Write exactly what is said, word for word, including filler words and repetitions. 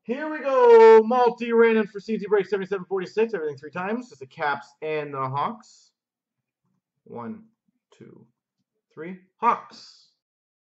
Here we go. Multi-random for C and C break seventy-seven forty-six. Everything three times. Just the Caps and the Hawks. One, two, three. Hawks.